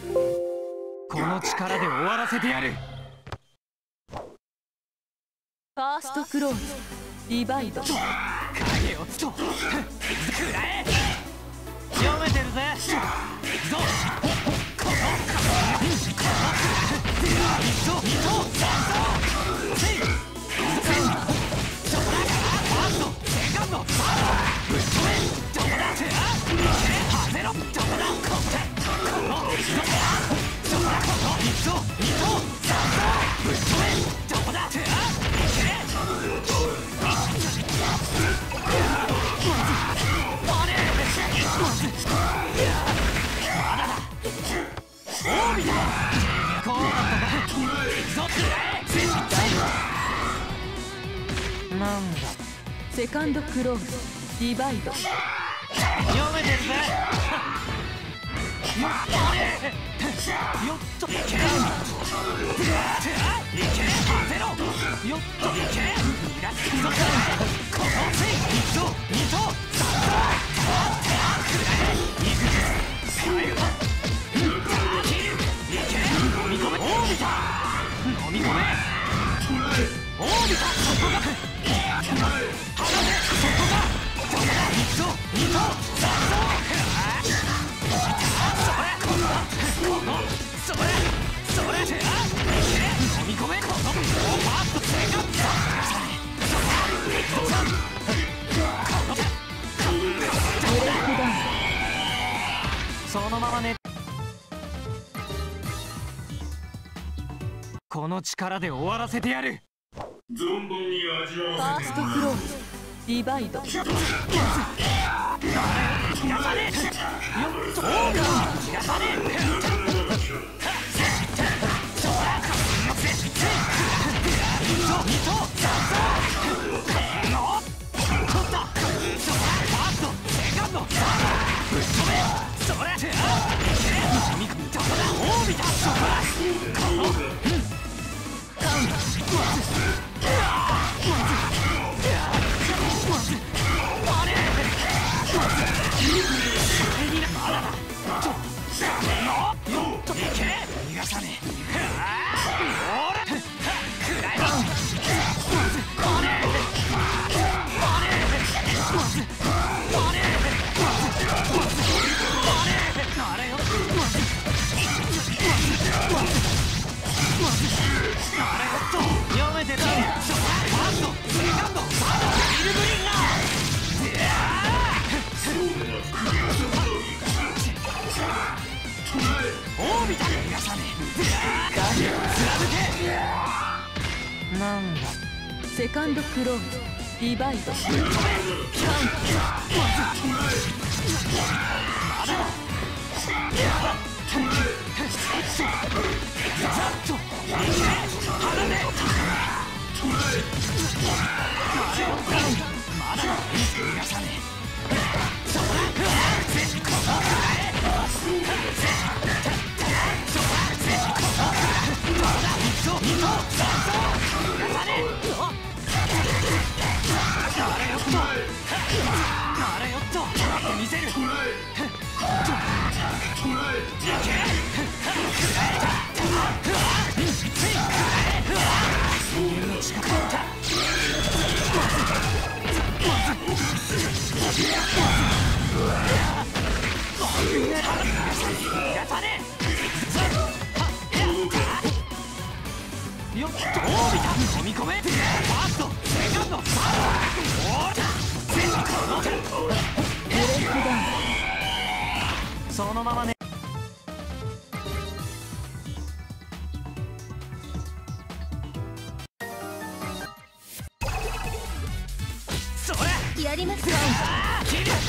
この力で終わらせてやる。 ファーストクローズディバイド。 影をつとくらえ。読めてるぜ。どうこのなんだ。 セカンドクローズディバイド。 読めてるぜ。よっといけ。いけ。当てろ。よっといけ。逃がすぞ。このせい。二頭三頭。くらえ。いくぜ。切る。いけ。飲み込め。オービタ。飲み込め。オービタ。そこが。離れ。そこが。一頭二頭三頭。それ飲み込め。このファーストセカンド。そのままね。この力で終わらせてやる。 存分に味わファーわせてストクローズディバイド。 逃がさねえ。よっと逃がさねえ。なんだ。 セカンドクローズディバイド。よっと飲み込め。ファーストセカンドサード。 ブレイクダウン。 そのままね。それやりますよ。 切る。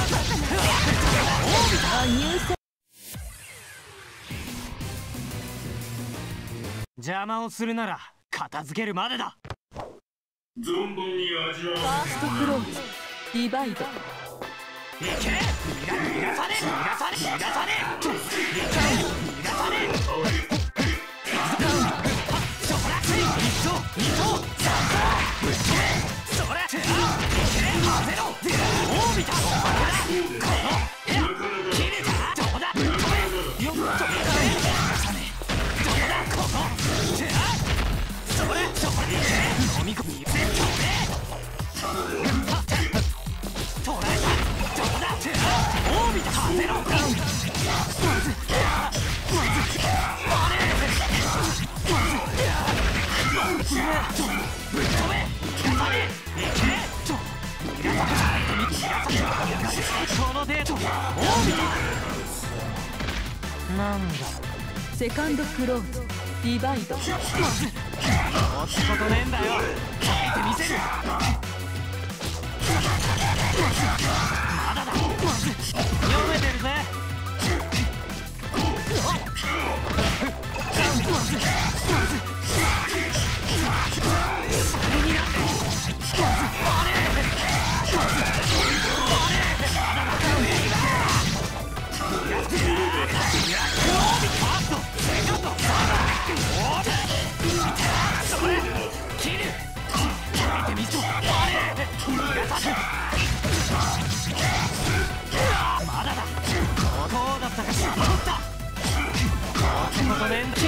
邪魔をするなら片付けるまでだ。 存分に味わファわーストクローズディバイド。 いけ。逃がさねえ。逃がさねえ。逃がさねえ。逃がさねえ。そらつい。二頭三頭。それ当てろ。オービタ。この切るか。どうだ。よっと。 ゼロまずぶっ飛べこのデートなんだセカンドクローズディバイド。 まず持つことねえんだよ変えてみせるまだだまず読めてるぜまだだどうだったかしら取ったってことねえんだそれ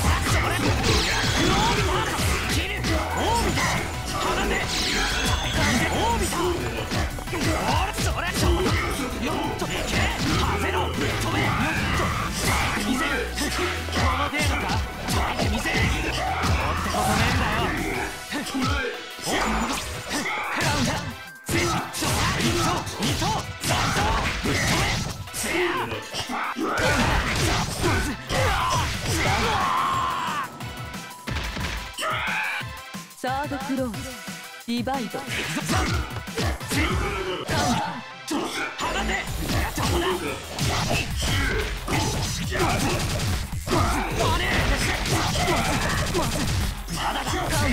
切るオービタ離せオービタそれちょっとよっといけハゼロぶっ飛べよっと耐えてみせるこの程度か耐えてみせるってことねえんだよおっラウンダセッション1投2投3投ぶっ飛べせやサードクローズディバイド。 離せどこだまだだせや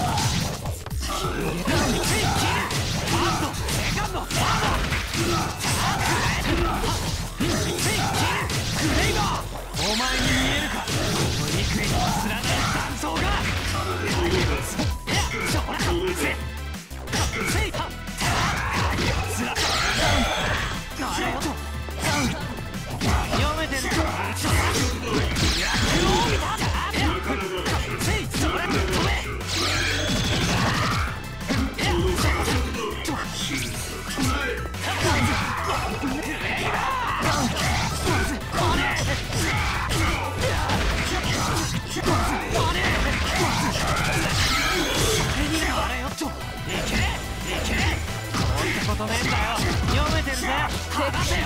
お前に見えるかお肉にもつらない断層がいやそこらせいたつらなるほど読めてるかせいそれ飛べことねえんだよ読めてるぜ剥がせよ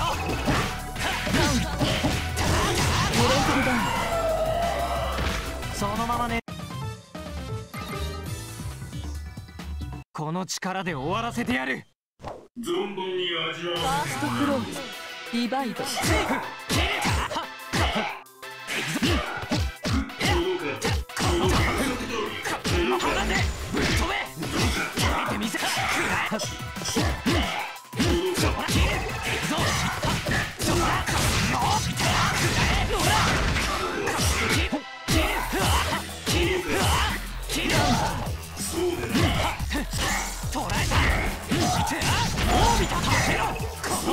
そのままねこの力で終わらせてやる存分に味わうファーストクローズディバイド。 セーフ切れた離せぶっ飛べ決めてみせくらえそら切るぞそら捕らえたオービタ立てろこの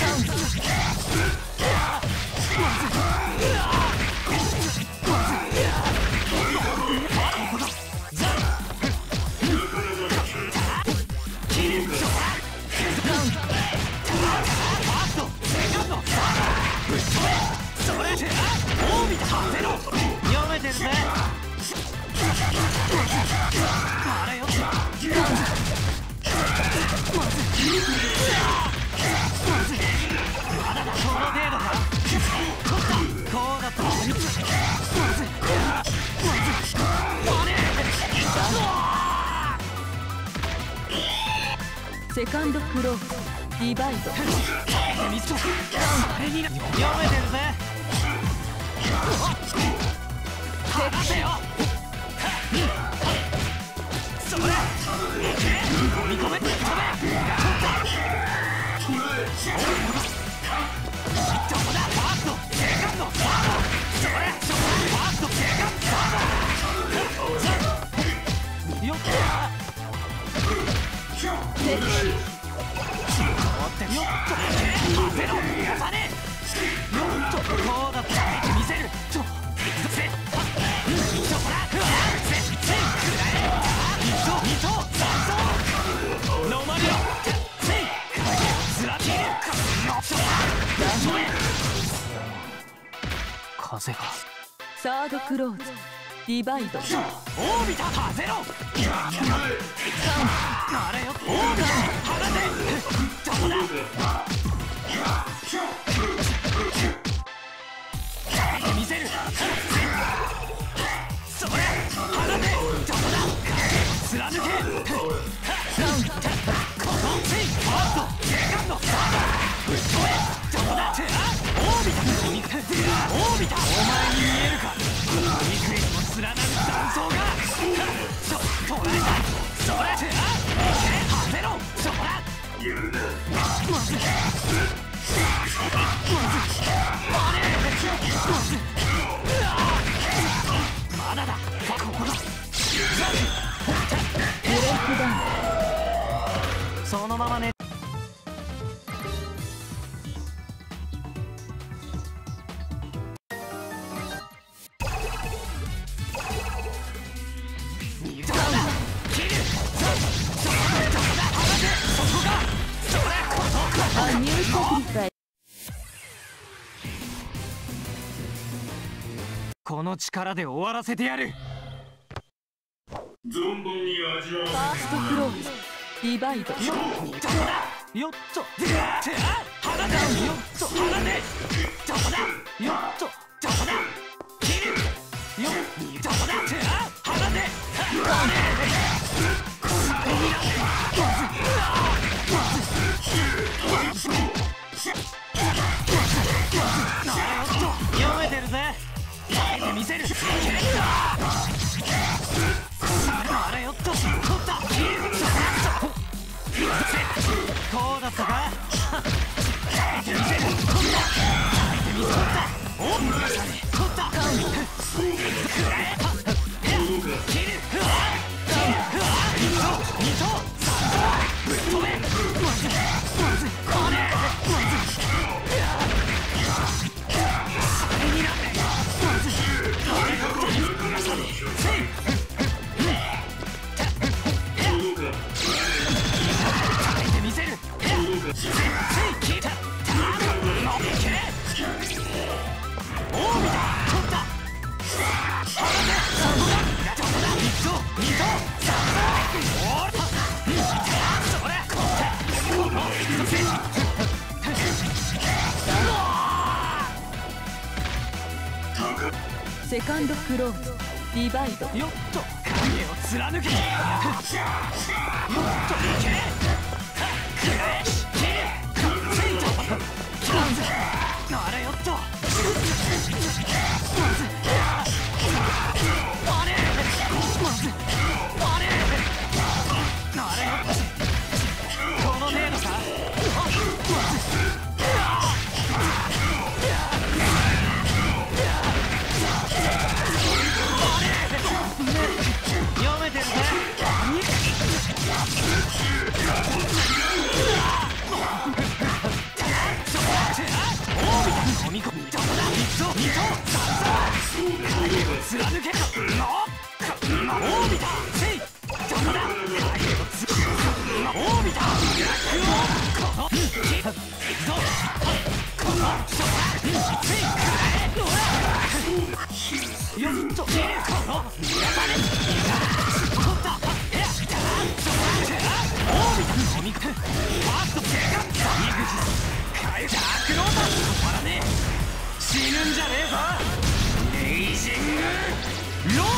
読めてるぜあれよまだだこの程度かこうだったセカンドクローズディバイド。 読めてるぜ離せよそれ飲み込め止めどこだファーストセカンドサードそれファーストセカンドサードよっセッシよっと当てろ逃がさねえよっとこうだって見せるとせっそこらせっくらえ2投3投飲まれろせいつら切る風がサードクローズディバイドオービタハゼロあれよオービタ放てどこだ見せるそれ放てどこだ貫けこのセイファーストセカンドサードぶっ飛べどこだオービタオービタお前に見えるか肉にも連なる断層が捉えたそれハゼロそこだまずまだだここだブレイクダウンそのままねこの力で終わらせてやる存分に味わうファーストクローズディバイドよっとよっとよっと読めてるぜ見せるあれよっと取ったこうだったか見せる取ったおっ取ったセカンドクローズディバイドよっと影を貫けよっといけあれよっとこの程度か読めてるぜ飲み込みどこだ貫けのオービタセイどこだオービタこのキックぞこのセイよっとこの逃がされ取ったオービタ飲み込むファーストセカンドイグジス変えたアクローター止まらねえ死ぬんじゃねえぞレイジングロア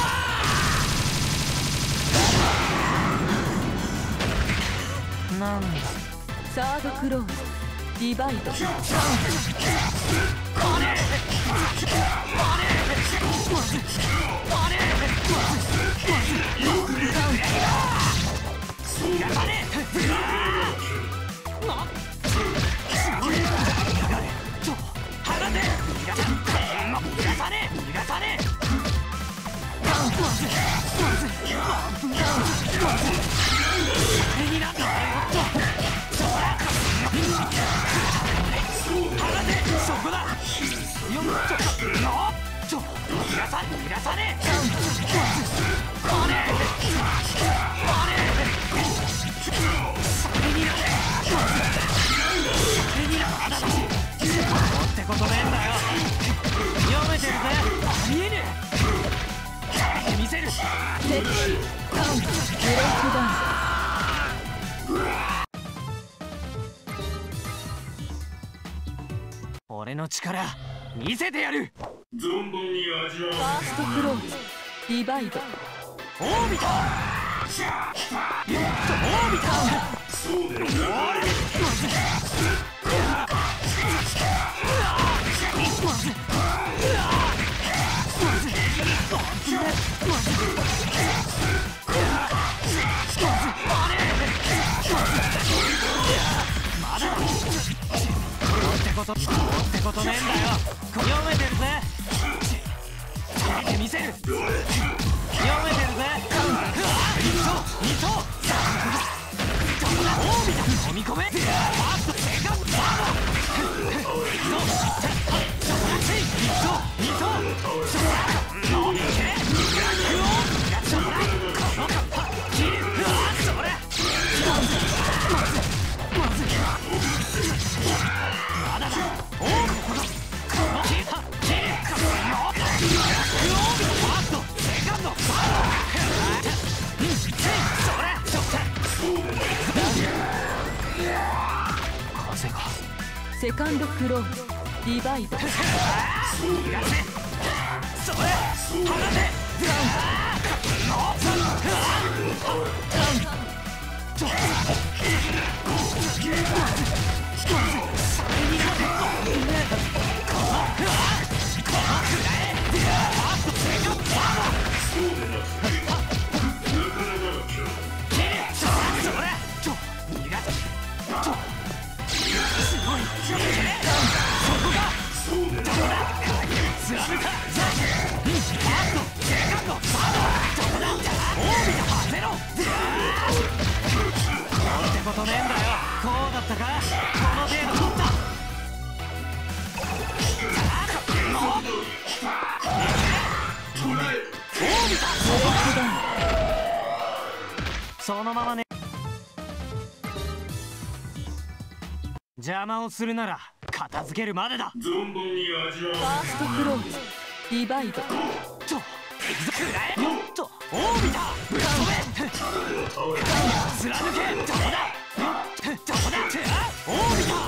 ーなんだサードクローズディバイドそこだよっと逃がさねえそれになれ敵カウントブロックダウン。 俺の力見せてやる。 存分に味わう。 ファーストクローズディバイド。 オービタオービタそうだよな。 ってことねえんだよ。読めてるぜ。見せる。読めてるぜ。二頭飲み込め。ファーストセカンドサード。二頭セカンドクローズディバイド。 それ離せ。ことねえんだよ。こうだったか。この程度取った。そのままね。邪魔をするなら片付けるまでだ。 存分に味わう。 ファーストクローズディバイド。 くらえよっとオービタぶっ飛べ。貫け。どこだどこだ。オービタ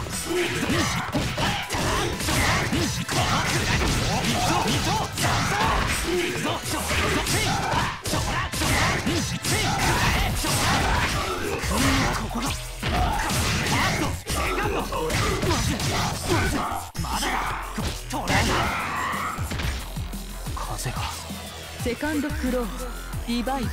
風が。 セカンドクローズディバイド。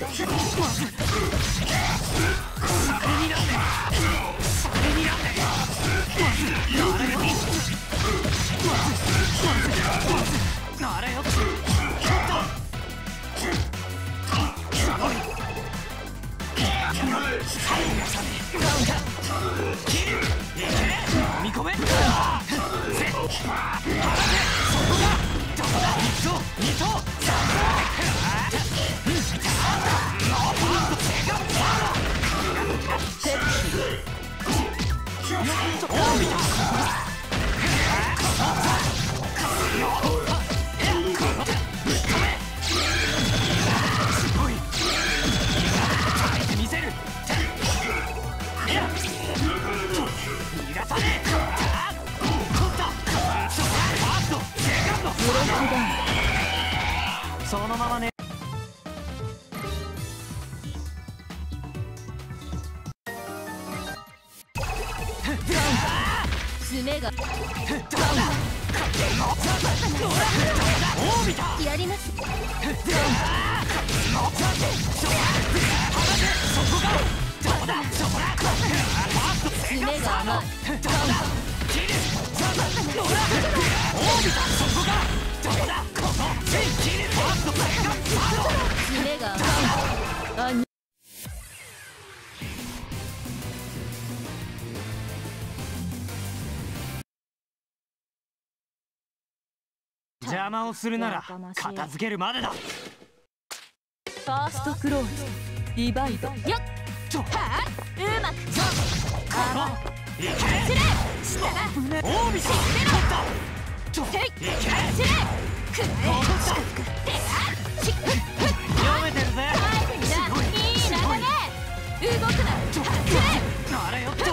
見込め。そのままね。 爪がやります。爪が甘い。爪が甘い。 邪魔をするなら片付けるまでだ。 ファーストクローズディバイド。よっはあうまく甘い。いけしたらオービス読めてるぜ。 動くな。 あれよっと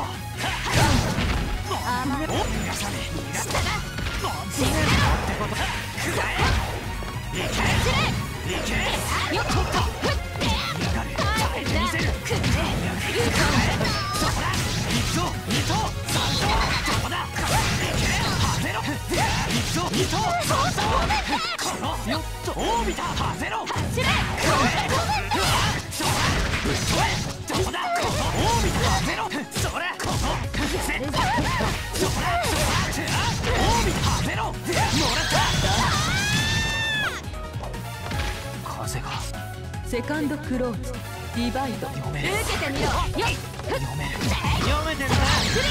甘い。 逃がさねえ逃がさね死ねろ。 ってことかくらえいけいけよっとっと。 やがれ耐えてみせるくれ。 そこだ一層二層三層どこだいけはぜろ一層二層三層このよっと大びたはぜろ走れ。 そこだぶっ飛べどこだこの大びたはぜろそれこのせそこだそこだ大びたはぜろもらった風がセカンドクローズ。ディバイド。受読めるけてみろ。よっ。 読める読めてるな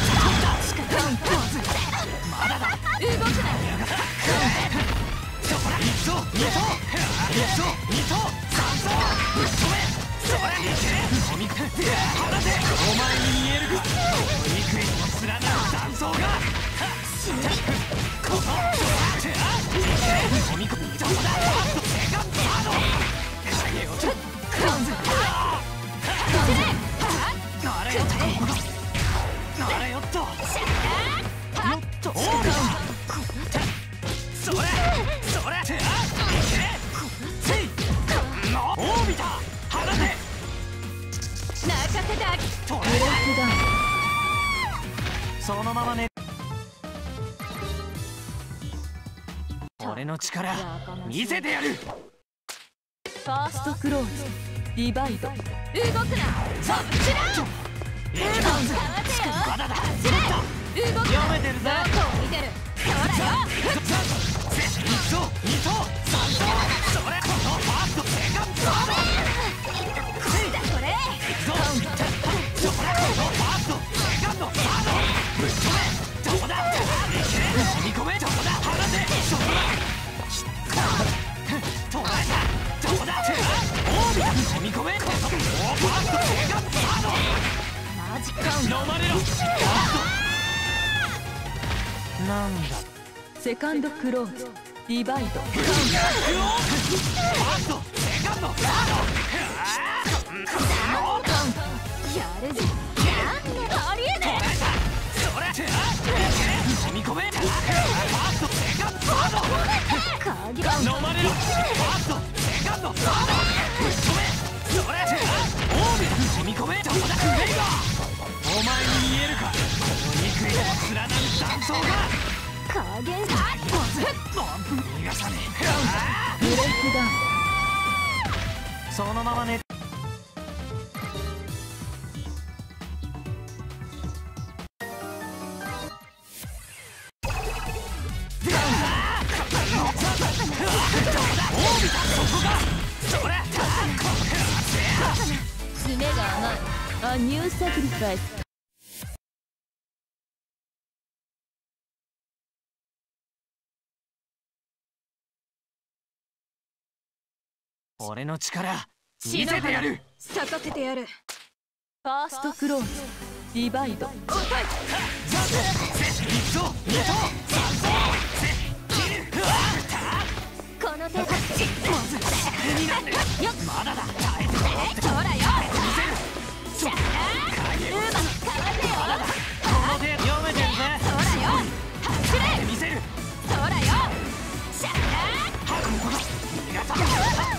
まだだ動くな。 そこだ一層二層一層二層三層ぶっ飛べそれいけ飲み食って放てお前に見えるか幾重にも連なる断層がこのいけ飲み込みどこだセカンドサード影をクロンズあれよっとあれよっとよっとオービタそれそれいけせいオービタ放て泣かせてあげ。 トラブレイクダウン。 そのままね俺の力見せてやるファーストクローズ。ディバイド。動くな。そっちだ。 まだだ動くな。 読めてるぜどこを見てる。ほらよ。 一層二層三層それこのファーストセカンドサードこれ。 そこだこのファーストセカンドサードぶっ飛べどこだいけ飲み込めどこだ放てそこだ捉えたどこだオービタ飲み込めこのファーストセカンドサードマジか。 飲まれろなんだセカンドクローズ。ディバイド。 ファーストセカンドサードやるぜ。ありえねそれ飲み込めファーストセカンドサードえ。鍵飲まれろファーストセカンドサードぶっ飛べそれオービタ飲み込めどこだクレイガーお前に見えるかこの肉にも連なる断層が加減。 逃がさねブレイクダウン。 えそのままね爪が甘い。A new sacrifice。 俺の力見せてやる咲かせてやる。ファーストクローズ。ディバイド。 一層二層三層この手だ。よっ。 まだだ耐えてほらよ。 見せるシャー。うまくかわせよ。 この手読めてるぜほらよ。走れ。 見せるほらよ。シャー。 逃がさない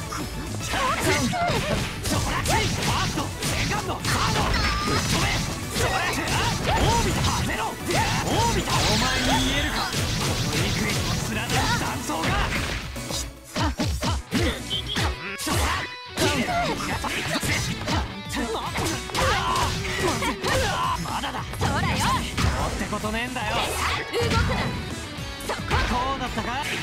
そこだファーストセカンドサードぶっ飛べそれオービタはゼロオービタお前に見えるかこの幾重にも連なる断層がそこだ逃がさないまだだほらよ。 ってことねえんだよ動くな。そこ。 こうだったか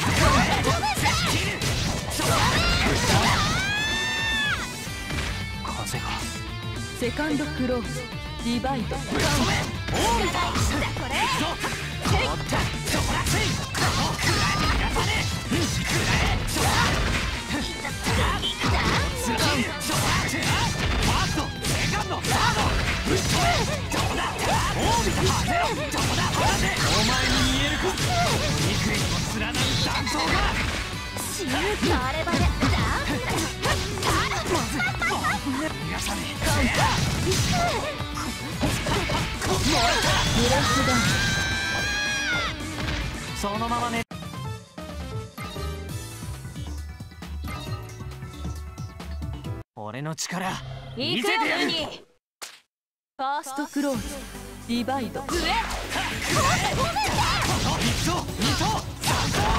風がセカンドクローズ。ディバイド。 オービタこれ。 おったそこだついこのくらい逃がさねえくらえそこだスライルそこだファーストセカンドサードぶっ飛べどこだオービタはゼロどこだ放てお前に見えるか幾重にも連なる断層が死ぬかあればね。 逃がささねブラスダウン。 そのままね。俺の力見せてやる。 ファーストクローズディバイド。 1層2層3層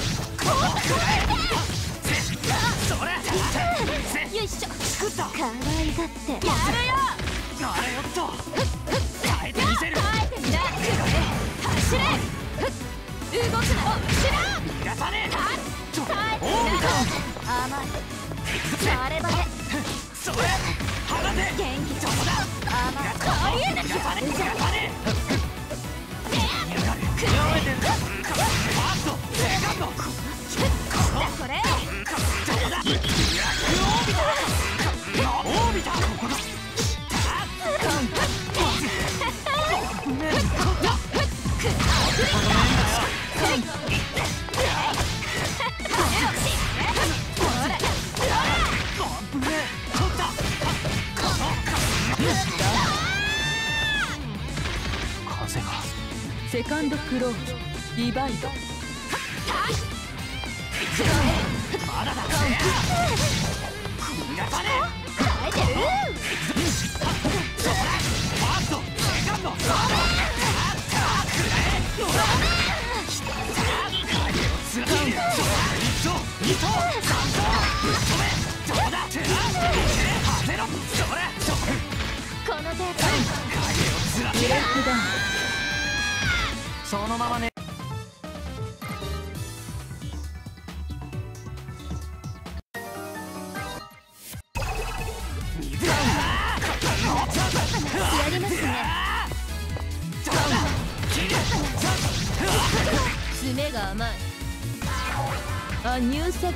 それよいしょ。 作った。 可愛がってやるよ。 あれよっと耐えてみせる。 耐えてみな。走れ。動くな。後ろ逃がさねえ。 耐えてみな。甘いバレバレ。 それ離せ。 元気そこだ。 甘いありえない。 逃がさねえ逃がさねえ。やがるやめてんだ。ファーストセカンドこれどうだ。オービタここだ。風がセカンドクローズディバイド。 まだだ。逃がさねえ。 耐えてる。 ファーストセカンドサード1層2層3層ぶっ飛べ。どうだ。当てろ。それこの程度。 影をつらブレイクダウン。 そのままね。 やりますね。爪が甘い。あ、入作。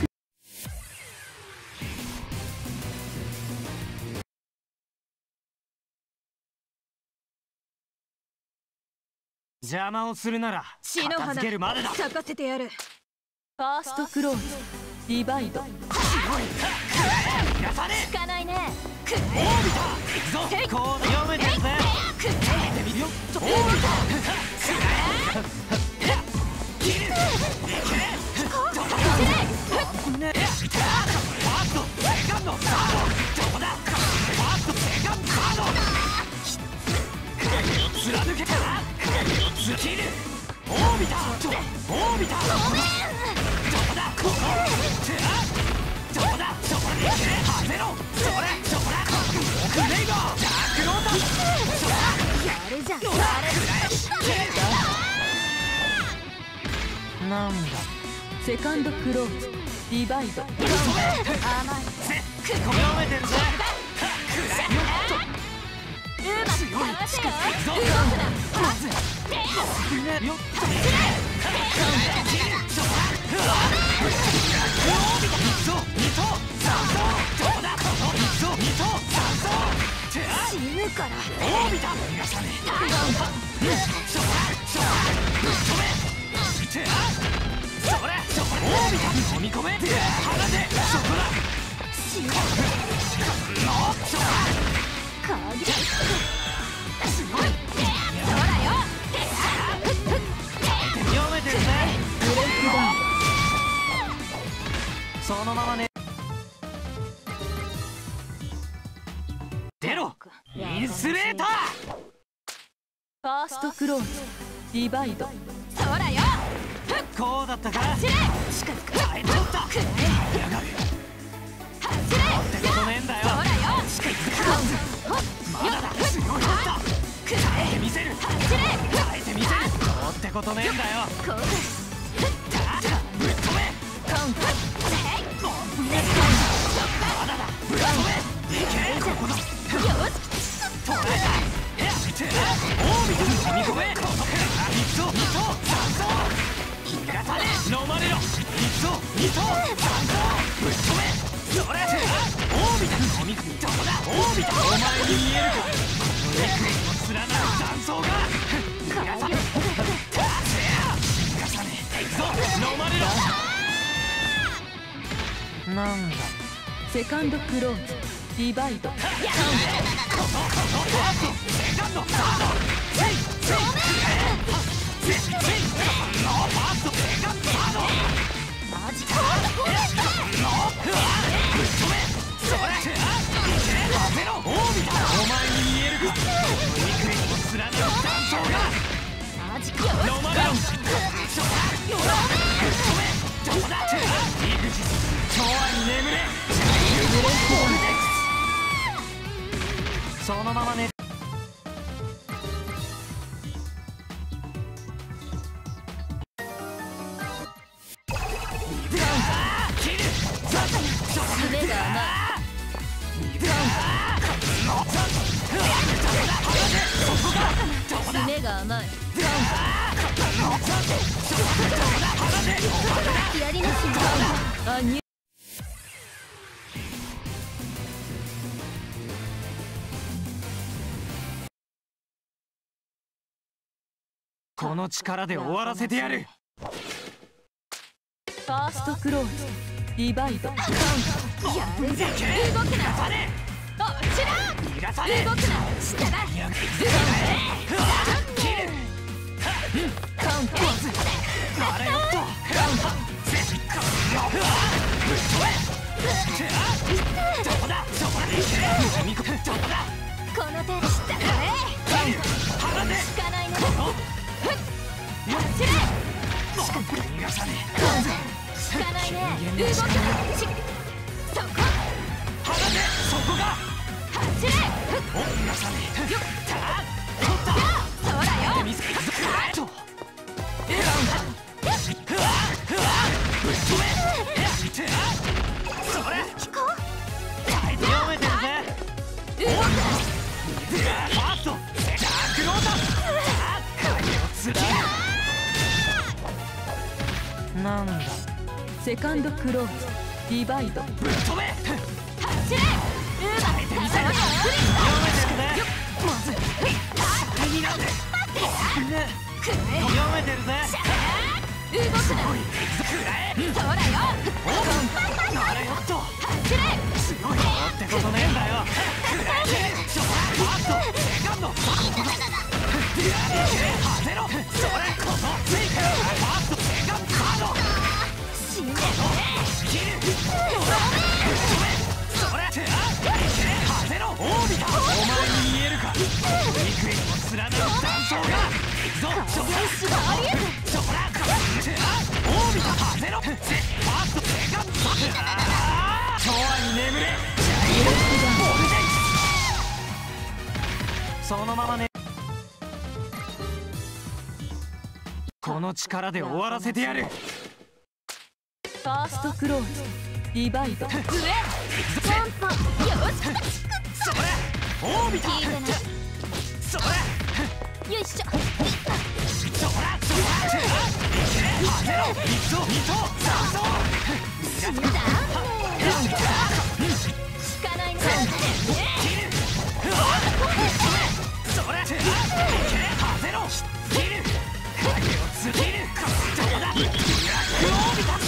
邪魔をするなら片付けるまでだ。 咲かせてやる。ファーストクローズディバイド。 逃がさねえ。 効かないね。 オービタ行くぞ。コード読めてるぜ。見てみるよ。オービタ切る。ねえ。ファーストセカンドサードどこだ。ファーストセカンドサード貫けたら切る。オービタオービタどこだ。ここどこだ。そこに当てろ。それそこだ。オークレイガージャックロータやるじゃん。 なんだ。 セカンドクローズディバイド。甘い。 読めてるぜ。 うまくかわせよ。動くな。 よっ死ぬから。 オービタ逃がさねえ。それオービタ飲み込め。離せ。そこだ。 死ぬ。鍵。 強い。 ほらよ。 読めてるぜ。 ブレイクダウン。 そのままね。出ろインスレーター。 ファーストクローズディバイド。そらよ。 こうだったか。 走れ。近づく。 耐えとった。やがる走れ。 ってことねえんだよ。 そらよ。近づく。 まだだ。強いだった。耐えてみせる。 走れ。 耐えてみせる。どうってことねえんだよ。 こうぶっ飛べ。 コン。 まだだ。ぶっ飛べ。いけ。ここだ。 よし。 捉えた。オービタ飲み込め。1層2層3層逃がさねえ。飲まれろ。1層2層3層ぶっ飛べ。それオービタ飲み込み。どこだ。オービタお前に見えるか。このレクリの連なる残像が逃がさねえ。逃がさねえ。行くぞ。飲まれろ。なんだ。 セカンドクローズディバイド。 お前に見えるか。肉にも連なる断層が。ロマネロン。今日は眠れ。そのままね。 目が甘い。目が甘い。やりますね。あにこの力で終わらせてやる。 ファーストクローズ。ディバイド。やるぜ。動くな。あ、ちら。動くな。下だ。カウンター。 あれよっと。 この手知ったかね。引かないね。走れ。引かないね。動くな。そこ。 そこが。 走れ。よっ。そらよ。 読めてるぜ。ファースト。ジャックロータ。なんだ。 セカンドクローズ。ディバイド。 ぶっ飛べ。 走れ。 やめてみせる。読めてるぜ。まず先になんで。読めてるぜ。 動くな。 食らえ。 そらよ。 あれよっと。 走れ。 強いってことねえんだよ。食らえ。ファースト。セカンド。当てろ。それこそついてる。ファースト。セカンド。カード。 死ね。 切る。それ。当てろ。オービタ。お前に見えるか。肉にも連なる断層が。ぞ。そら。オービタ。当てろ。ファースト。セカンド。今日は眠れ。そのままね。この力で終わらせてやる。 ファーストクローズ。ディバイド。上。ポンポン。よし。 それ。オービタ。 聞いてない。 それ。 よいしょ。 そら。当てろ。一層。二層。三層。 死んだ。引かないね。 それ。当てろ。切る。影をつける。どうだ。オービタ。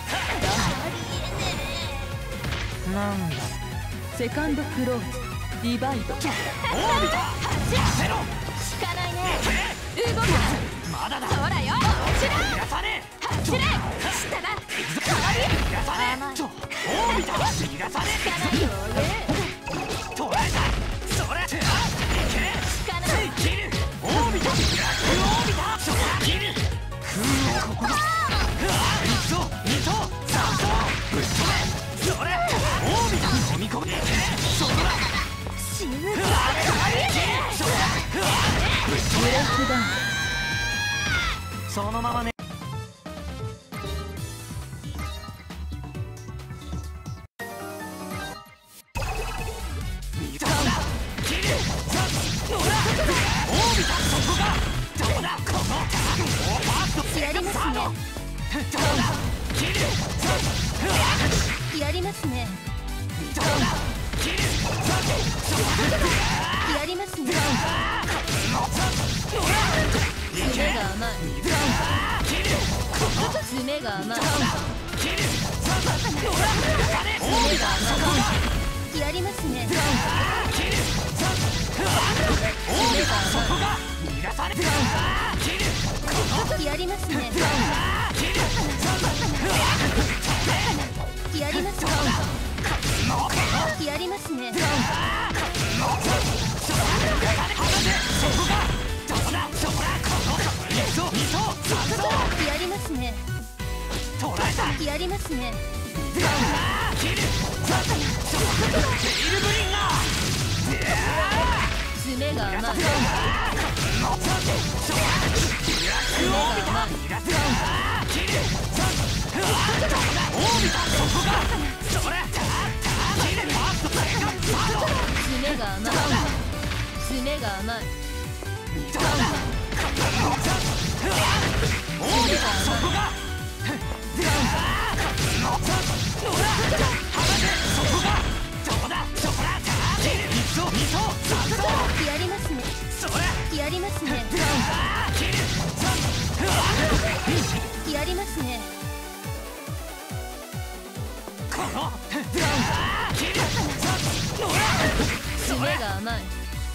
なんだ。 セカンドクローズ。ディバイド。 オービタ。当てろ。 引かないね。動くな。 まだだ。 そらよ。走れ。 逃がさねえ。 走れ。下だ。 逃がさねえ。オービタ。逃がさねえ。 引かないよ。 捕らえた。それ。 引かない。 切る。オービタ。オービタ。切る。ここだ。一層。二層。三層。ぶっ飛べ。それ。オービタ。飲み込め。そこだ。 死ぬぞ。 ぶっ飛べ。 ブレックダウン。 そのままね。 やりますね。やりますね。やりますね。爪が甘い。爪が甘い。爪が甘い。 やりますね。 切るそこが逃がされる切るやりますね。 切るやりますね。やりますね。 そこがどこだそこだこの2層2層3層やりますね。 捉えたやりますね。 切るテイルブリンガ爪が甘い。爪が甘い。爪が甘い。やりますね。やりますね。やりますね。爪が甘い。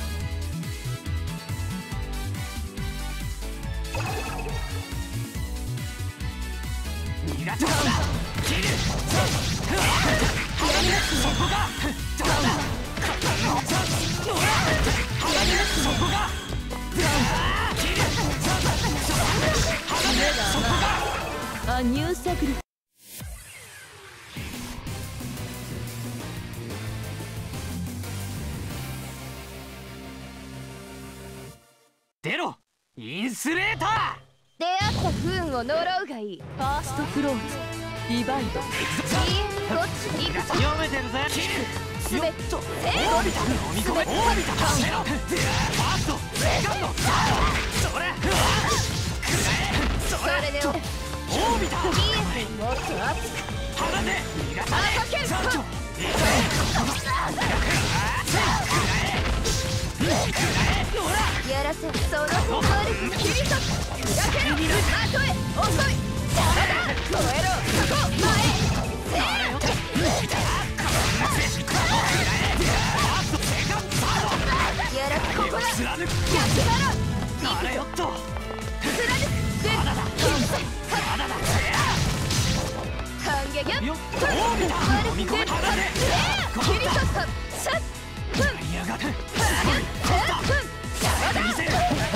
あ、入作力。 出ろインスレーター出会った不運を呪うがいい。ファーストクローズディバイド。こっちに読めてるぜ切るすべっと飲み込めファーストセカンドそれそれでオービタもっと熱く離せ逃がされかける。やらせその悪切りと砕けろ。あとへ遅い邪魔だ燃えろそこ前やらせここだ逆だろあれよっと貫くでまだだまだだ反撃よっとオービタ飲み込め離れ切りとったシャッフンやがて見せる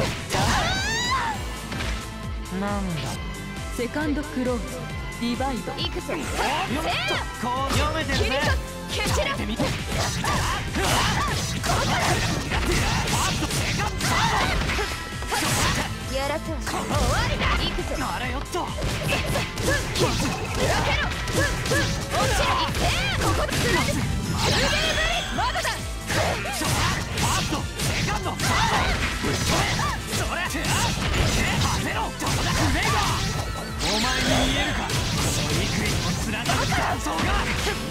なんだセカンドクローズディバイド。いくぞ。 よっとこう読めてるぜ蹴散らてみてやらせ終わりだ。いくぞ。 あれよっと砕けろ。落ちろ。ここでつられる。まだだ。 ファーストセカンドサードぶっ飛べそれはせろどこだ船がお前に見えるか幾重も連なる断層が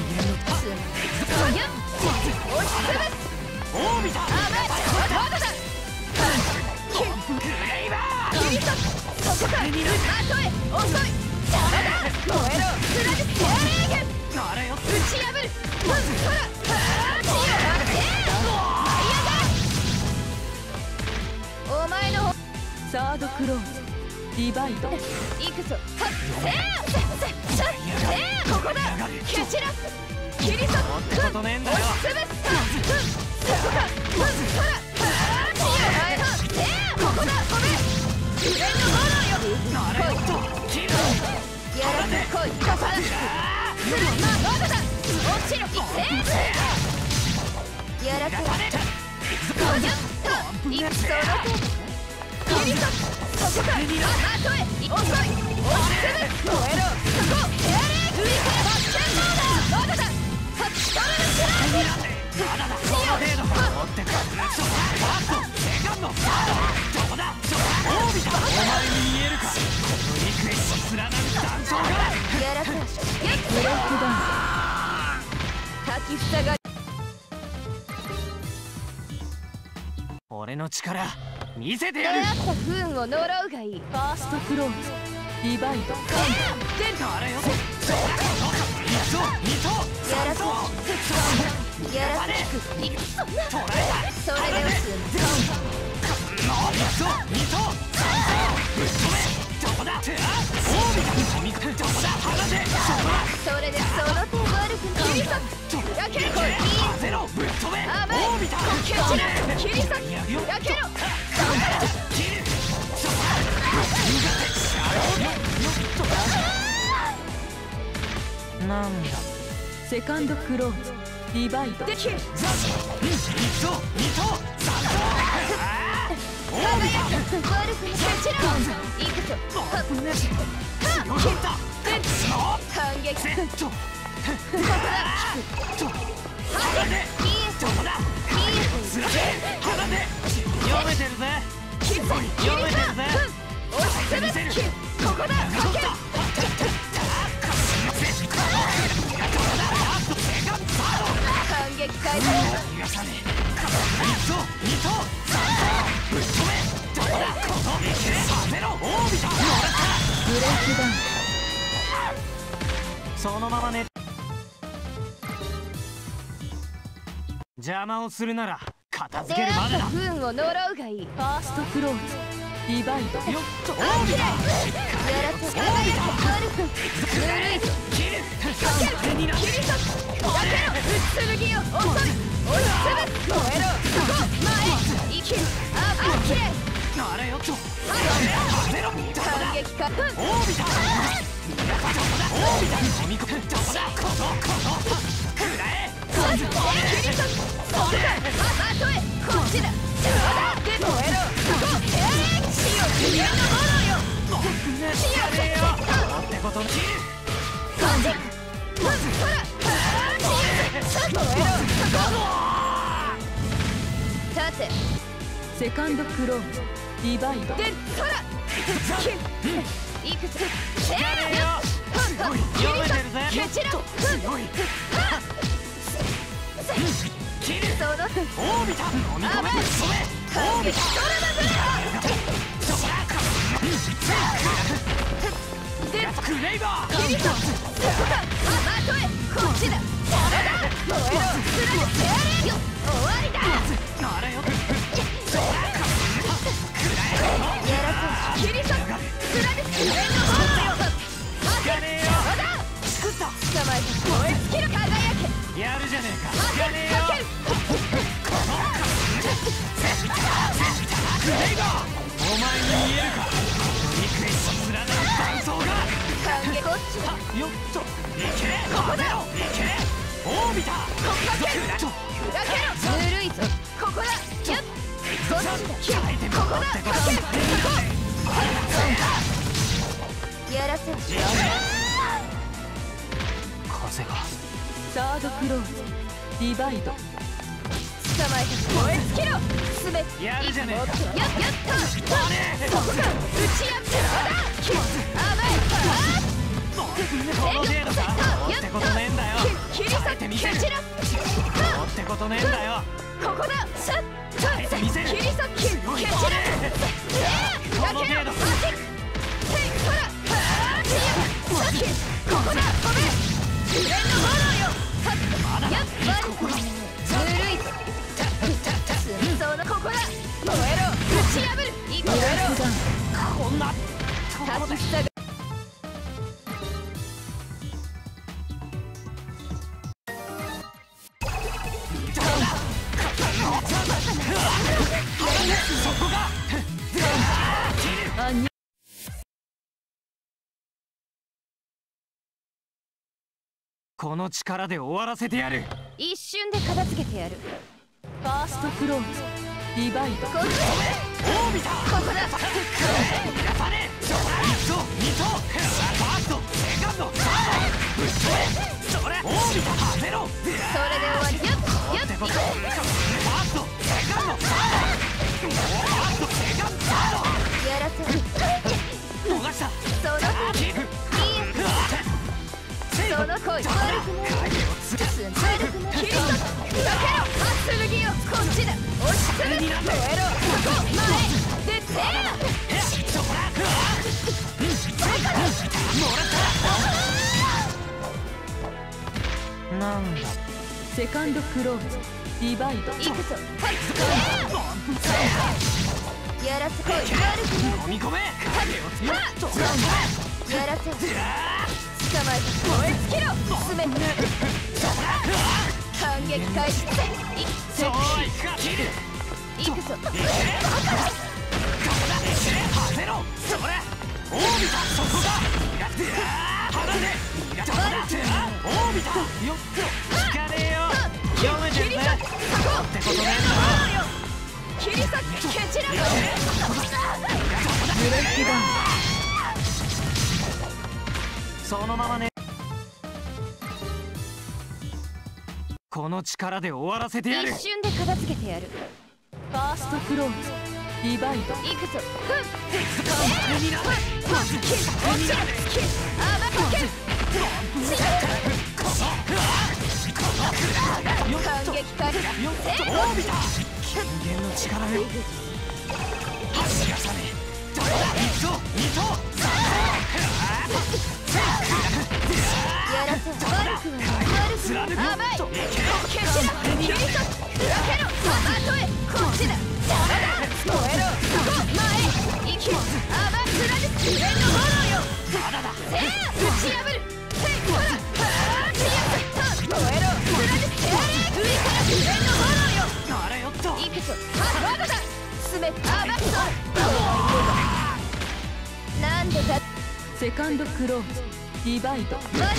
オービタまだだ。 クレイバーキリトそこか。あとへ遅い邪魔だ燃えろ貫く精霊剣あれよ打ち破るほらお前のサードクローズディバイド。いくぞ。はっせーここだ蹴散らキリトってことねえんだよ押しつぶしたそこかほらここだごめん自分のものよ。 あれよっとキルやらせ来いかさらまだだ落ちろやらせこにゃったいくその手キリトそこかあとへ遅い押しつぶ燃えろそこ精霊グリコバッチェンモーダーまだだはっしゃらなしらまだだこの程度持ってくるファーストセカンドサードどこだオービタお前に見えるか幾重も連なる断層がやらせブレイクダウン滝ふさが俺の力見せて出やる会った不運を呪うがいい。ファーストクローズディバイドカウンタあれよそら一層二層三層やらせ捉えたそれで押す一層二層三層ぶっ止めどこだどこだ離せそれでその手悪く切り裂くやけろゼロぶっ止め甘い大びた切り裂くやけろ切るなんだセカンドクローズディバイドできる一層二層三層輝く悪く蹴散らいくぞ反撃ここだ読めてるぜ読めてるぜ押しつぶすここだかけ反撃開始一層二層三層ぶっ止めどこだこのさせろ大びたブレイクダウンそのままね邪魔をするなら片付けるまでだ不運を呪うがいいファーストクローズディバイドよっと大びたやらせ輝く悪くぬるいぞ切るかける切り裂くやけろ剣を遅い押しつぶす燃えろそこ前生きるきれいあれよっとはめろ反撃か大びた大びた飲み込むどこだこのくらえ切り裂くそこか後へこっちだちょうだで燃えろそこ死を自由の炎よ死をせよってことに切る反撃ほら死を燃えろそこ立てセカンドクローズディバイドでそらいくつ読めてるぜ蹴散ら強い切るその大びた飲み込め反撃それだぜでクレイバー切り裂くそこか後へこっちだそれだ燃えろつられてやれよ終わりだあれよやらせ切り裂くつられて上の炎よ作った捕まえて燃え尽きる輝けやるじゃねえかかけるクレイバーお前に見えるかリクエスト連なる伴奏が反撃こっちだよっといけここだよいけ大びたかける砕けろぬるいぞここだやっこっちだここだかけるここやらせ風がサードクローズディバイド捕まえて燃え尽きろすべてやるじゃねえかやったそこか打ち合ってこの程度かってことねえんだよ切り裂く蹴散らってことねえんだよここださっ切り裂く蹴散らこの程度ここだごめん自然の炎よやっぱりずるいぞそのここだ燃えろ打ち破る燃えろこんな立ちふさがそこがこの力で終わらせてやる一瞬で片付けてやるファーストクローズディバイドこっち大びたここだやったね一層二層ファーストセカンドサードぶっ飛べそれ大びたはめろそれで終わりやっってことファーストセカンドサードファーストセカンドサードやらせ逃したそのキープその声悪くないすんなるくない切り裂くだけろ剣よこっちだ押しつぶ燃えろそこ前でせーのなんだ。 セカンドクローズディバイド。 行くぞ。やらせこい。悪くない。 飲み込め。 やらせ捕まえた。燃え尽きろ。進め反撃開始。 そうはいくか。切る。 行くぞ。 外せろ。それ。オービタ。そこが。離れ。オービタ。よっ。聞かねえよ。読めてるね。ってことねえだろ。 切り裂き蹴散らす。 ブレックダウン。 そのままね。この力で終わらせてやる。 一瞬で片付けてやる。 ファーストクローズディバイド。 行くぞ。反撃開始。 人間の力よ。走らさねえ。どうだ。一走、二走、三やらせ悪くはない。悪くない。甘い。蹴散ら切り裂く。受けろ。後へこっちだ。邪魔だ。燃えろ。そこ前へ行け。甘い貫く自然の炎よ。せや打ち破る。せいこら燃えろ。貫く手荒れ。上から自然の炎よ。 あれよっと。 行くぞ。まだだ。進め甘くぞ。なんでだ。 セカンドクローズディバイド。 悪くは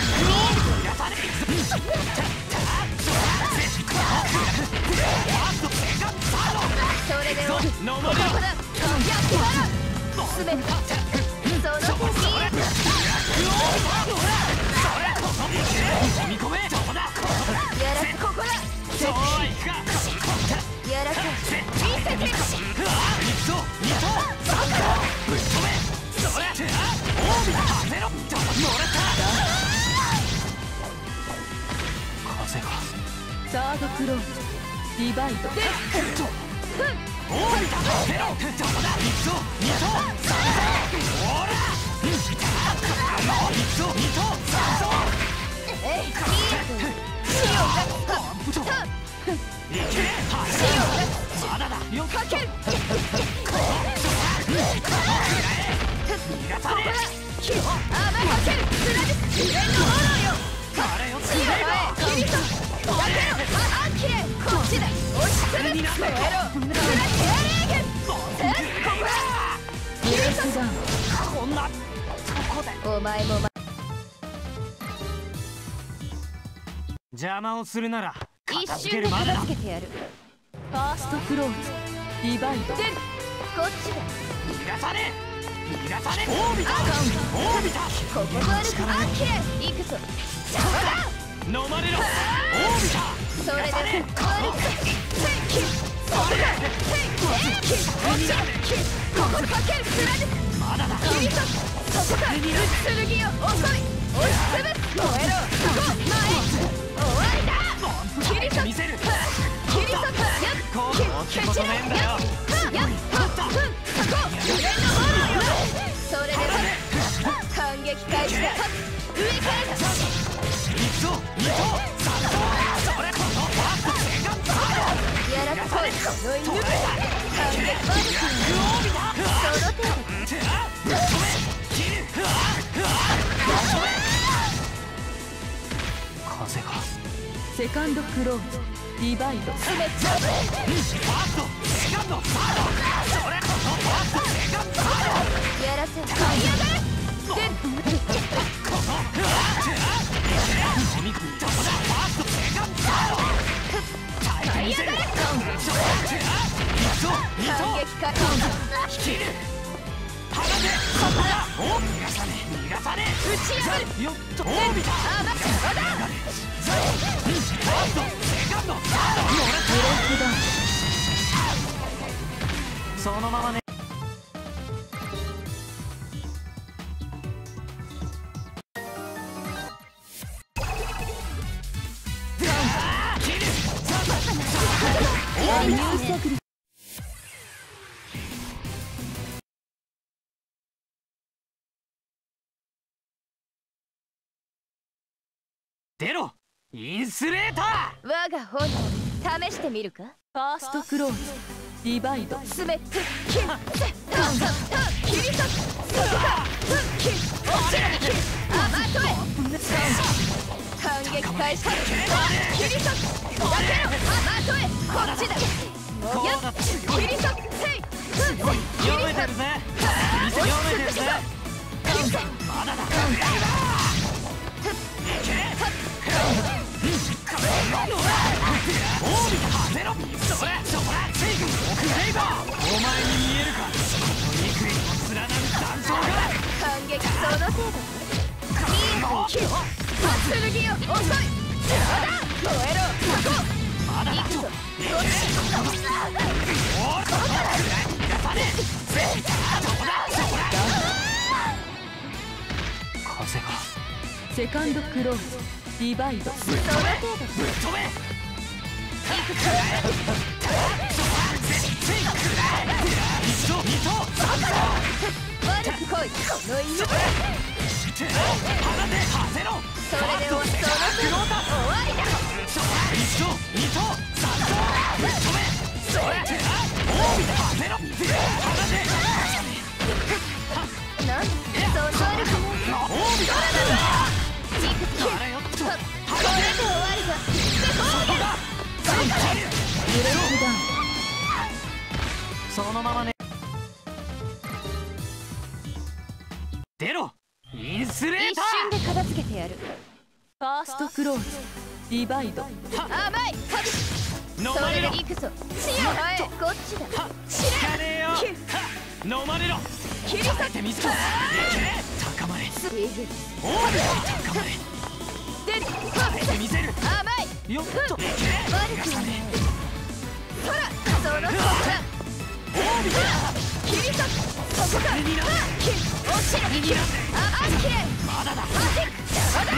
それでおる。ここだ。やってやる。進めその時踏み込め。どこだ。 やらせここだ。 そうはいくか。 やらせ見せて。 一走、二走、ぶっ飛べ。それ。オービタ。当てろ。乗れた。風が。 サードクローズディバイド。 オービタ。当てろ。どこだ。一走、二走、三走。ほら。一走、二走、三走。 潮がまだだ。よかける。 逃がさねえ。 甘かける。貫く自然の炎よ。 あれよ。 潮前切りと。やけろ。きれい。こっちだ。押しつぶす。燃えろ。貫けアレーゲン。ここだ。 ブレックダウン。 こんなとこでお前も邪魔をするなら一片付け瞬でるまでだ。 片付けてやる。 ファーストクローズディバイド。 こっちだ。 逃がさねえ。逃がさねえ。オービタ。オービタ。 ここがある。きれい。行くぞ。邪魔だ。 飲まれろ。オービタ。 それで悪くそこだ。ここかける。貫く。 まだだ。 切り裂く。そこか。剣よ遅い。押しつぶす。燃えろ。そこ前。終わりだ。切り裂く。 見せる。 切り裂く。 こうってことねえんだよ。 自然の炎よ。それで反撃開始だ。上からだ。 一走、二走、三走。それこそファーストセカンド。 やらせこい。この犬反撃マルチ。その程度。 風が。 セカンドクローズディバイド。 詰めちゃう。 ファーストセカンドサード。それこそファーストセカンドサード。 やらせ買い上がれ。 飲み込む。どこだ。ファーストセカンドサード。耐えてみせる。一走、二走。 反撃開始。 切る。離せ。そこだ。逃がさねえ。逃がさねえ。 打ち破る。 よっと。オービタ。 あまっ。 ファーストセカンドサード。 ブレックダウン。 そのままね。 入足出ろインスレーター。 我が炎試してみるか。 ファーストクローズディバイドスメックキンセタンキリソそこかキン落ちるキンアマトエ反撃開始キリソだけのアマトエこっちだやっキリソセイ読めてるぜ読めてるぜ。まだだお前に見えるか肉にも連なる断層が。 反撃その程度キン剣よ遅いそうだ燃えろそこまだだ行くぞどっち風がセカンドクローズディバイドその程度ぶっ飛べ。 悪く来いこの犬それで終わりだなんその悪くもこれで終わりだブレイクダウンそのままね。出ろインスレー一タ瞬で片付けてやるファーストクローズディバイド甘いそれで行くぞ血を吐えこっちだ知らねえよ飲まれろ切り裂てみせろ高まれく高まれ出る耐えてみせる甘いよっと悪くないほらそのそこだ切り裂くそこか落ちろあっきれまだだほら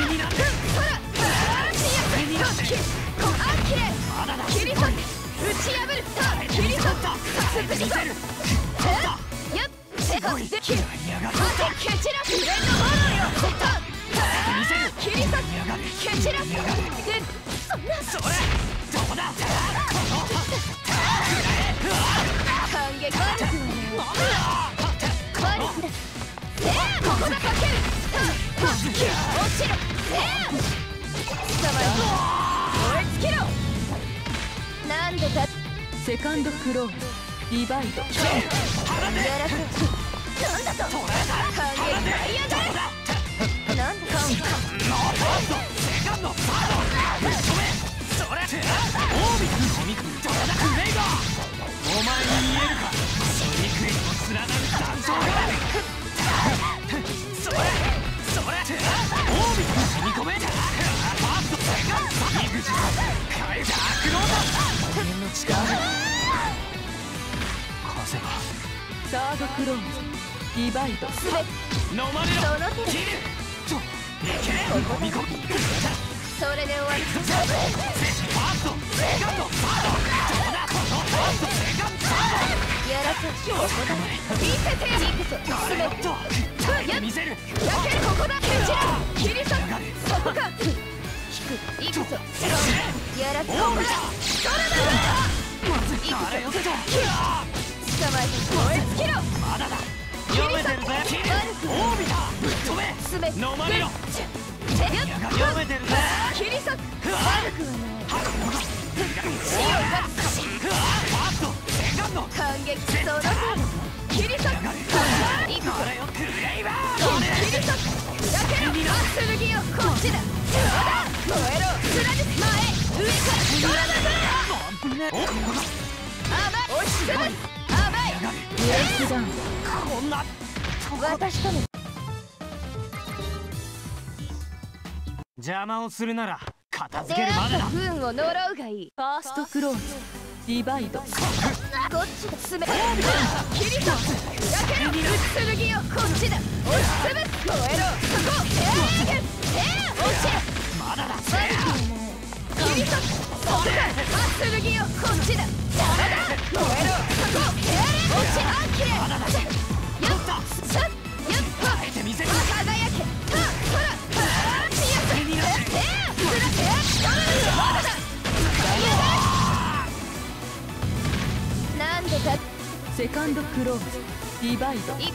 切り裂く打ち破る切り裂く切り裂くやっで切る蹴散らすレッドボールよ切り裂く蹴散らすでそんなそれどこだ反撃悪くはない悪くだここだかける落ちろ捕まえろ燃え尽きろなんでだセカンドクローズディバイドやらせなんだと反撃舞い上がるなんだセカンドサードぶっ飛べそれオービスコミックどうだクレイガーお前に見えるか肉にも連なる断層が。それオービス踏み込めファーストセカンドイグジ変えたアクローだ人間の力風がサードクローズディバイドすべ飲まれろその手切るといけ飲み込みそれで終わりファーストセカンドサードどうだこのファーストセカンドサーやらせここだ見せてやる行くぞドあれよっと耐えてみせるやけるここだ蹴散ら切り裂くそこか引く行くぞやらせここだそれだまずあれよっと捕まえて燃え尽きろまだだ読めてるぜオービタぶっ飛べすべ飲まれろ読めてるぜ切り裂く悪くはないファーストセカンド反撃その程度切り裂く行くぞあれよクレイバー切り裂くだけの剣よこっちだそうだ燃えろ貫く前上から空だぞ甘い押しつぶす甘いブレイクダウンこんな私との邪魔をするなら片付出けるまでだ会った不運を呪うがいいファーストクローズディバイドこっちだすべ切り裂くだけの剣よこっちだ押しつぶす燃えろそこ落ちろまだだ悪くはない切り裂くそこか剣よこっちだまだ燃えろそこ落ちあきれやっさっやっ耐えてみせる輝けほらセカンドクローズディバイドいくよっ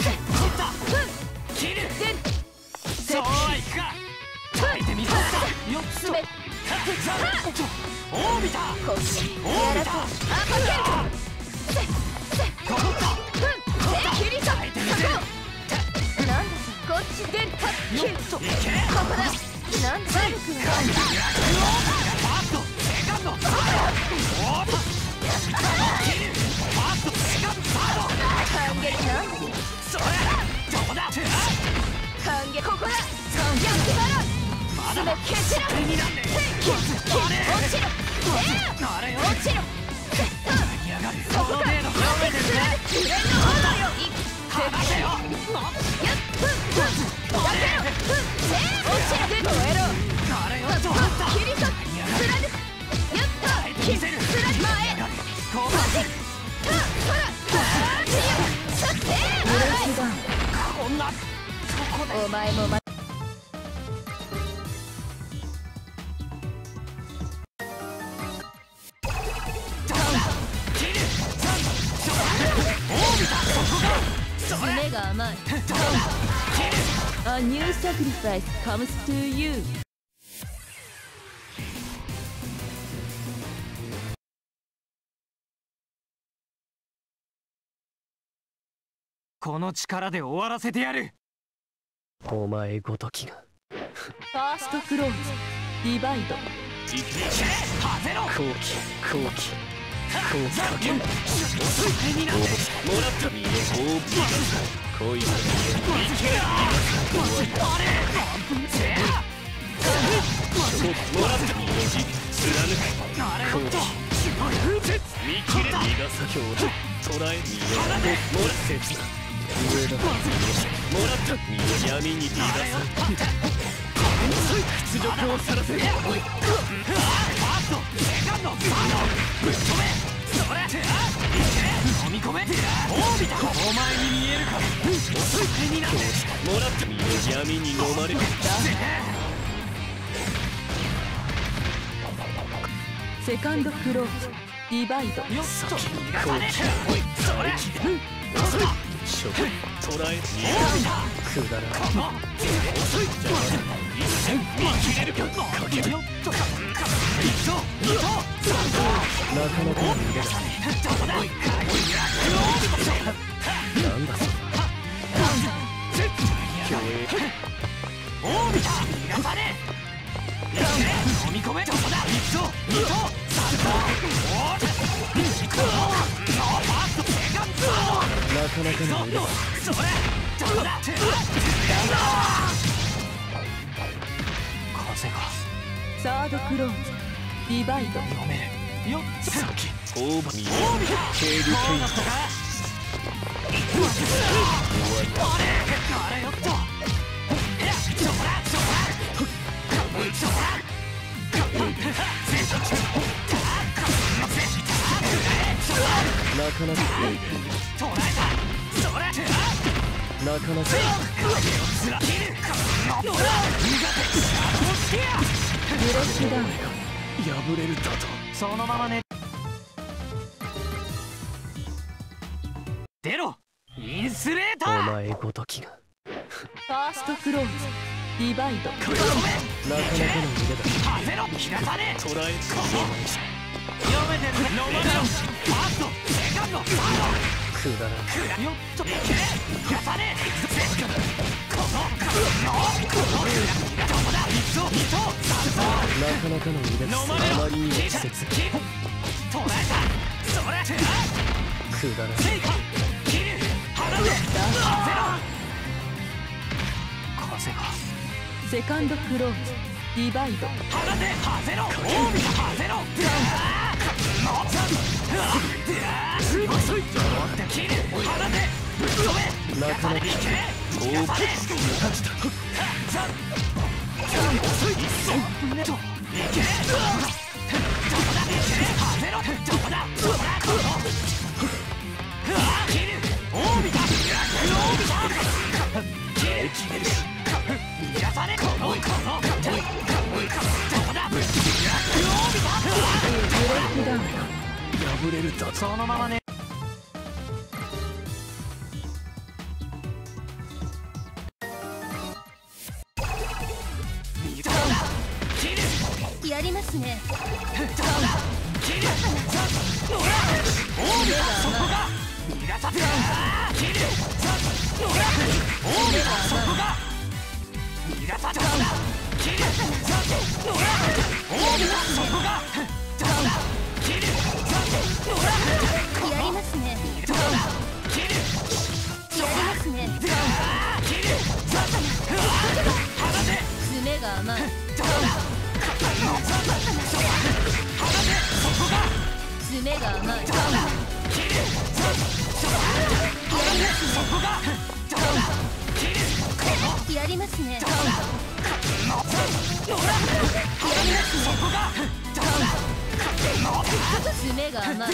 切るそうはいくか耐えてみそうか4つめオービタこっちオービタあかけるここか切り裂くなんだこっちでタッキルいけここだなんだ悪くはファーストセカンドオーバー切るファーストセカンドサード反撃なんそれどこだ反撃ここだやってばらまだ蹴散らになんね落ちろあれよ落ちろやがるここかこの程度上の方だよ離せよやっふんふんだけろふん落ちろで燃えろあれよどうだ切り裂く貫くやった切り貫く前こうほらこんなとこでお前も目が甘い A new sacrifice comes to you この力で終わらせてやるお前ごときがファーストクローズディバイド外れろ後期かけんもらった見え大ビガス恋が見えもらった見えじ貫く後期見切れビガサ強打捉え見えもらって上だもらった見え闇にビガサ屈辱をさらせファーストセカンドサードぶっ飛べそれ飲み込めオービタお前に見えるか遅い手になってもらった見え闇に飲まれるセカンドクローズディバイドよっと逃がさねおいそれ初手捉え見えくだら遅いじゃ一戦見切れるかけるよっと1と2と3となかなかの逃げだなんだそれ競泳オービタ逃がさね飲み込めどこだ1と2と3とおーっなかなかの逃げだそれどこだ風がサードクローズディバイド読めるよっ先オーバー見えオービタ警備どう権だったかあれよっとそこだなかなか捉えたそれなかなかブレックダウン破れるだとそのままね出ろインスレータおー前ごときがファーストクローズディバイドなかなかの逃げだ風の逃がさね捉え読めてるね飲まれろファーストセカンドサーくだらドよっと逃がさねこのどこだ1と2と3となかなかの逃げだ飲まれろあまりにも季節捉えたそれくだらセイカ切る離せ風がセカンドクローズディバイド離せ風ろ大見た風ろ遅い切る離せぶっ飛べなかなかいけ大きく立ちた遅いいけどこだ風ろどこだ切る大見た切る逃がさねこのどこだブレックダウン破れるだとそのままねやりますね。 どうだ切るほらおりだそこが逃がさず切るほらおりだそこが逃がさず切るほらおりだそこがどうだ切るほらやりますね。 どうだ切るやりますね。 切る離せ爪が甘い。 どうだ離せそこが爪が甘い。 どうだ切る離せそこがどうだ切るやりますね。 どうだほらやりますそこがどうだ爪が甘い。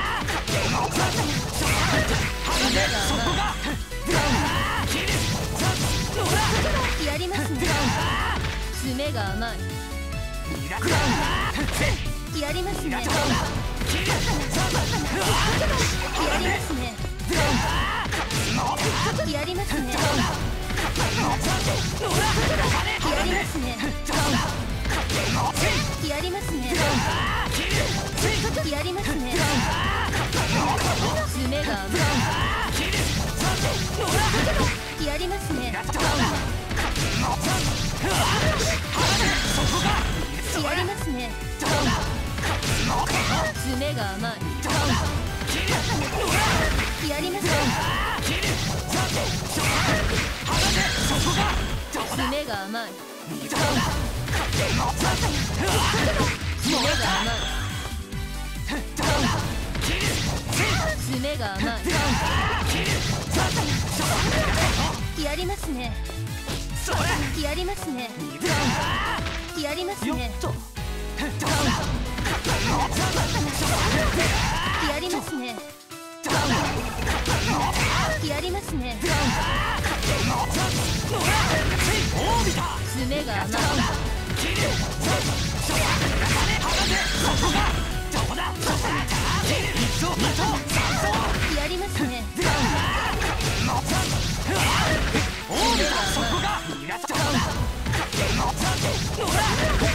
そこが切るやりますね。爪が甘い。やりますね。やりますね。やりますね。やりますね。やりますね。やりますね。爪が甘い。やりますね。やりますね。爪が甘い。やりますね。爪が甘い。爪が甘い。爪が甘い。やりますね。やりますね。やりますね。やりますね。やりますね。爪が甘い。やりますね。 そこが逃がさ